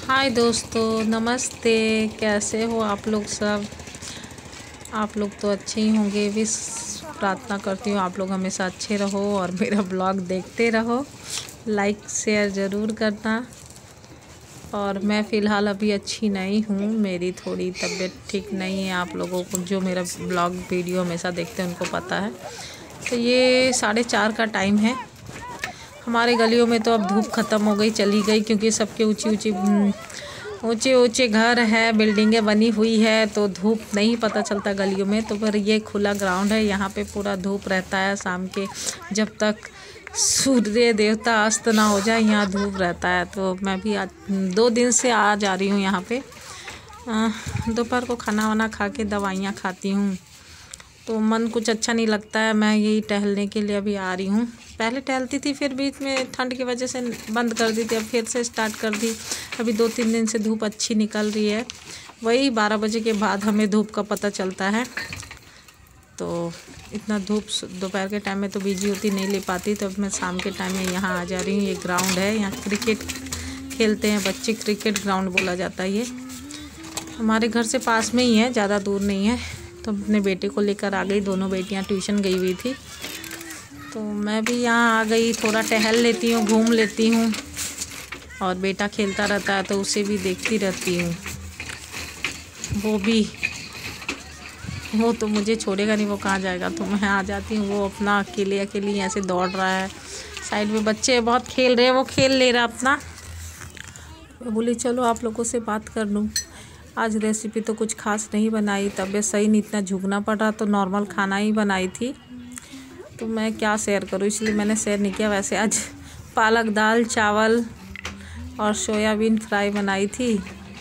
हाय दोस्तों, नमस्ते। कैसे हो आप लोग सब? आप लोग तो अच्छे ही होंगे। विश प्रार्थना करती हूँ आप लोग हमेशा अच्छे रहो और मेरा ब्लॉग देखते रहो। लाइक शेयर ज़रूर करना। और मैं फ़िलहाल अभी अच्छी नहीं हूँ, मेरी थोड़ी तबीयत ठीक नहीं है। आप लोगों को जो मेरा ब्लॉग वीडियो हमेशा देखते हैं उनको पता है। तो ये 4:30 का टाइम है। हमारे गलियों में तो अब धूप ख़त्म हो गई, चली गई, क्योंकि सबके ऊंचे ऊंचे घर है, बिल्डिंगें बनी हुई है, तो धूप नहीं पता चलता गलियों में। तो फिर ये खुला ग्राउंड है, यहाँ पे पूरा धूप रहता है शाम के, जब तक सूर्य देवता अस्त ना हो जाए यहाँ धूप रहता है। तो मैं भी आज 2 दिन से आ जा रही हूँ यहाँ पे। दोपहर को खाना वाना खा के दवाइयाँ खाती हूँ, तो मन कुछ अच्छा नहीं लगता है। मैं यही टहलने के लिए अभी आ रही हूँ। पहले टहलती थी, फिर बीच में ठंड की वजह से बंद कर दी थी, अब फिर से स्टार्ट कर दी। अभी 2-3 दिन से धूप अच्छी निकल रही है। वही 12 बजे के बाद हमें धूप का पता चलता है। तो इतना धूप दोपहर के टाइम में तो बिजी होती नहीं ले पाती, तो अब मैं शाम के टाइम में यहाँ आ जा रही हूँ। ये ग्राउंड है, यहाँ क्रिकेट खेलते हैं बच्चे, क्रिकेट ग्राउंड बोला जाता है। ये हमारे घर से पास में ही है, ज़्यादा दूर नहीं है। तो अपने बेटे को लेकर आ गई, दोनों बेटियां ट्यूशन गई हुई थी, तो मैं भी यहाँ आ गई। थोड़ा टहल लेती हूँ, घूम लेती हूँ, और बेटा खेलता रहता है तो उसे भी देखती रहती हूँ। वो तो मुझे छोड़ेगा नहीं, वो कहाँ जाएगा। तो मैं आ जाती हूँ, वो अपना अकेले ऐसे दौड़ रहा है। साइड में बच्चे बहुत खेल रहे हैं, वो खेल ले रहा अपना। मैं बोली चलो आप लोगों से बात कर लूँ। आज रेसिपी तो कुछ खास नहीं बनाई, तबीयत सही नहीं, इतना झुकना पड़ रहा, तो नॉर्मल खाना ही बनाई थी। तो मैं क्या शेयर करूँ, इसलिए मैंने शेयर नहीं किया। वैसे आज पालक दाल, चावल और सोयाबीन फ्राई बनाई थी,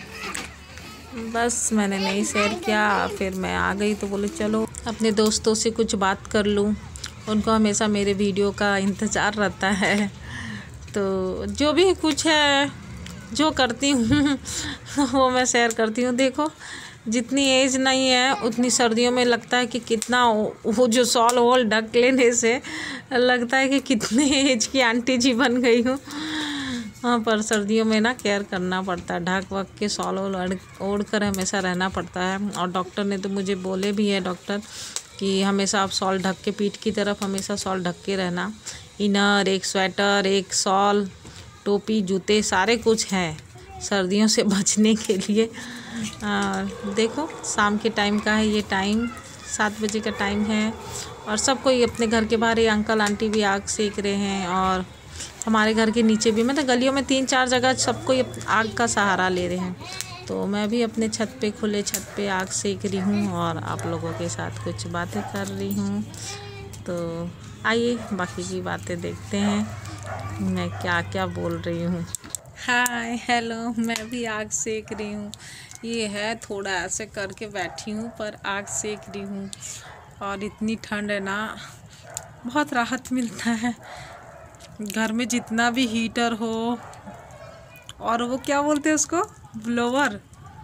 बस मैंने नहीं शेयर किया। फिर मैं आ गई तो बोले चलो अपने दोस्तों से कुछ बात कर लूँ। उनको हमेशा मेरे वीडियो का इंतज़ार रहता है, तो जो भी कुछ है जो करती हूँ वो मैं शेयर करती हूँ। देखो, जितनी एज नहीं है उतनी सर्दियों में लगता है कि कितना, वो जो सॉल वॉल ढक लेने से लगता है कि कितने एज की आंटी जी बन गई हूँ। हाँ, पर सर्दियों में ना केयर करना पड़ता है, ढक वक के सॉल वॉल ओढ़ कर हमेशा रहना पड़ता है। और डॉक्टर ने तो मुझे बोले भी है, डॉक्टर, कि हमेशा आप सॉल ढक के, पीठ की तरफ हमेशा सॉल ढक के रहना। इनर, एक स्वेटर, एक सॉल, टोपी, जूते, सारे कुछ हैं सर्दियों से बचने के लिए। देखो शाम के टाइम का है ये टाइम, 7 बजे का टाइम है, और सब कोई अपने घर के बाहर, ये अंकल आंटी भी आग सेक रहे हैं, और हमारे घर के नीचे भी, मतलब गलियों में 3-4 जगह सब कोई आग का सहारा ले रहे हैं। तो मैं भी अपने छत पे, खुले छत पे आग सेक रही हूँ और आप लोगों के साथ कुछ बातें कर रही हूँ। तो आइए बाकी की बातें देखते हैं, मैं क्या क्या बोल रही हूँ। हाय हेलो, मैं भी आग सेक रही हूँ। ये है थोड़ा ऐसे करके बैठी हूँ, पर आग सेक रही हूँ। और इतनी ठंड है ना, बहुत राहत मिलता है। घर में जितना भी हीटर हो, और वो क्या बोलते हैं उसको, ब्लोवर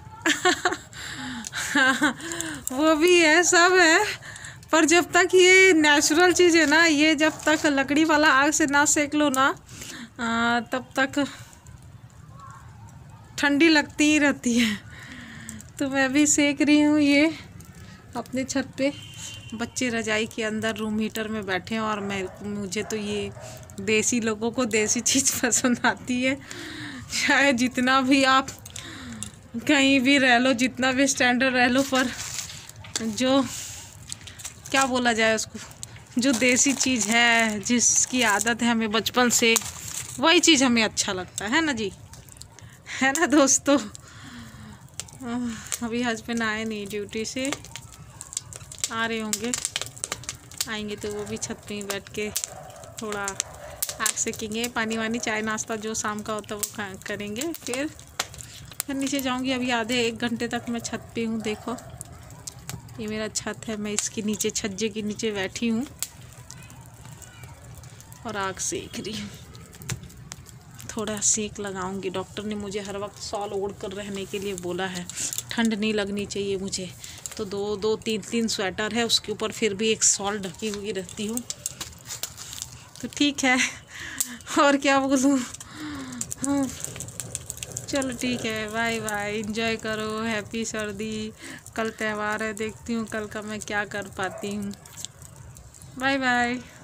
वो भी है, सब है। पर जब तक ये नेचुरल चीज़ है ना, ये जब तक लकड़ी वाला आग से ना सेक लो ना, तब तक ठंडी लगती ही रहती है। तो मैं भी सेक रही हूँ ये अपने छत पे। बच्चे रजाई के अंदर रूम हीटर में बैठे हैं, और मुझे तो ये देसी लोगों को देसी चीज़ पसंद आती है। चाहे जितना भी आप कहीं भी रह लो, जितना भी स्टैंडर्ड रह लो, पर जो क्या बोला जाए उसको, जो देसी चीज़ है, जिसकी आदत है हमें बचपन से, वही चीज़ हमें अच्छा लगता है ना जी, है ना दोस्तों। अभी हस्बैंड आए नहीं ड्यूटी से, आ रहे होंगे, आएंगे तो वो भी छत पे ही बैठ के थोड़ा आग सेकेंगे, पानी वानी, चाय नाश्ता जो शाम का होता है वो करेंगे। फिर नीचे जाऊंगी। अभी आधे 1 घंटे तक मैं छत पे हूँ। देखो ये मेरा छत है, मैं इसके नीचे, छज्जे के नीचे बैठी हूँ और आग सेक रही हूँ। थोड़ा सेक लगाऊंगी। डॉक्टर ने मुझे हर वक्त सॉल ओढ़ कर रहने के लिए बोला है, ठंड नहीं लगनी चाहिए मुझे। तो 2-3 स्वेटर है, उसके ऊपर फिर भी एक सॉल ढकी हुई रहती हूँ। तो ठीक है, और क्या बोलूँ। चलो ठीक है, बाय बाय, एंजॉय करो, हैप्पी सर्दी। कल त्यौहार है, देखती हूँ कल का मैं क्या कर पाती हूँ। Bye bye.